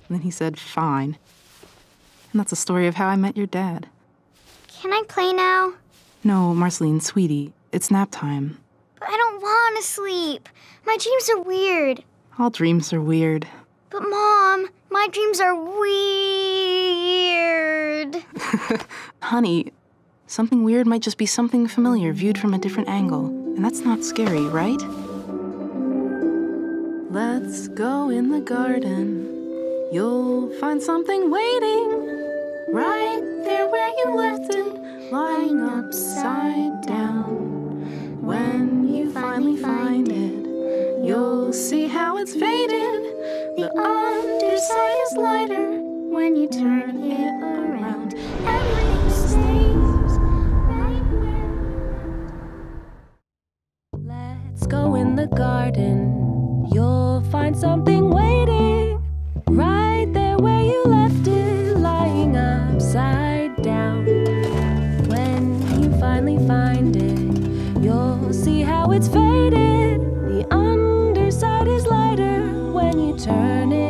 And then he said, fine. And that's the story of how I met your dad. Can I play now? No, Marceline, sweetie, it's nap time. But I don't want to sleep. My dreams are weird. All dreams are weird. But Mom, my dreams are weird. Honey, something weird might just be something familiar viewed from a different angle. And that's not scary, right? Let's go in the garden. You'll find something waiting right there where you left it, lying upside down. When you finally find it, you'll see how it's faded. The underside is lighter when you turn it around. Everything stays right where. Let's go in the garden. You'll find something waiting right there where you left it, lying upside down. When you finally find it, you'll see how it's faded. The underside is lighter when you turn it